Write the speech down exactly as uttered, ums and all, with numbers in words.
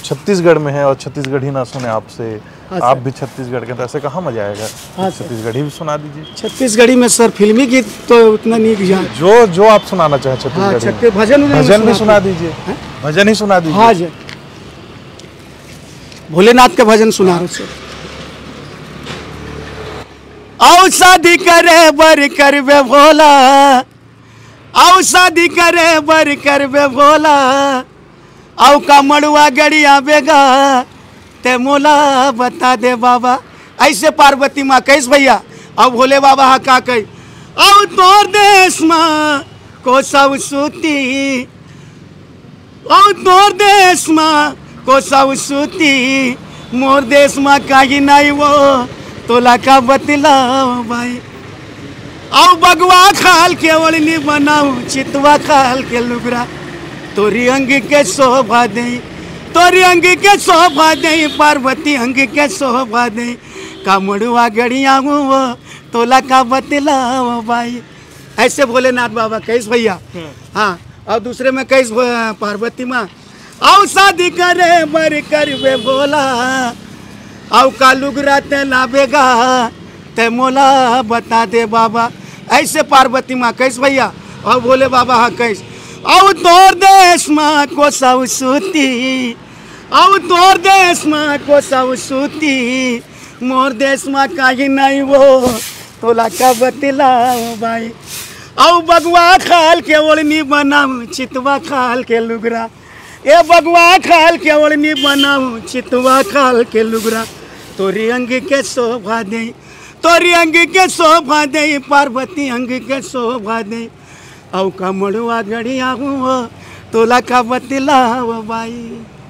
छत्तीसगढ़ में है और छत्तीसगढ़ी ना सुने आपसे। हाँ आप भी छत्तीसगढ़ के, तो ऐसे कहाँ मजा आएगा? हाँ छत्तीसगढ़ी भी सुना दीजिए। छत्तीसगढ़ी में सर फिल्मी गीत तो उतना नहीं जान। जो जो आप सुनाना चाहे हाँ, छत्तीसगढ़ी छत्तीस भजन भजन भी सुना दीजिए। भजन ही सुना दीजिए। हाँ जी, भोलेनाथ का भजन सुना रहे सर। आओ शादी करे बर करबे भोला, आओ शादी करे बर करबे भोला, आओ का मड़ुआ गड़िया बेगा ते मोला बता दे बाबा। ऐसे पार्वती माँ कैस भैया, अब भोले बाबा हा का कही, आओ तोर देश माँ को सब सूती, आओ तोर देश माँ को सब सूती, मोर देश माँ कहीं नहीं वो तोला का बतलाओ भाई। आओ बगवा खाल के ओढ़नी बनाऊ, चितवा खाल के लुगरा, तोरी अंग के शोभा दे, तोरी अंग के शोभा दे, पार्वती अंग के शोभा दे, कामड़ुआ गड़िया वो तोला का बतलाओ भाई। ऐसे भोलेनाथ बाबा कैस भैया। हाँ, और दूसरे में कैस पार्वती माँ, आओ शादी करे बर करबे भोला, आओ का लुगरा ते लावेगा ते मोला बता दे बाबा। ऐसे पार्वती माँ कैस भैया और भोले बाबा हाँ कैस, आओ तोर देश माँ को सब सूती, आओ तोर देश माँ को सब सूती, मोर देश माँ कहीं नहीं वो तोला का बतलाओ भाई। आओ बगवा खाल के ओढ़नी बनाऊ, चितवा खाल के लुगरा, ए बगवा खाल के ओढ़नी बनाऊ, चितवा खाल के लुगरा, तोरी अंग के शोभा दे, तोरी अंग के शोभा दे, पार्वती अंग के शोभा दे, औ का मड़ुआ गड़िया हुआ तोला का बतलाओ भाई।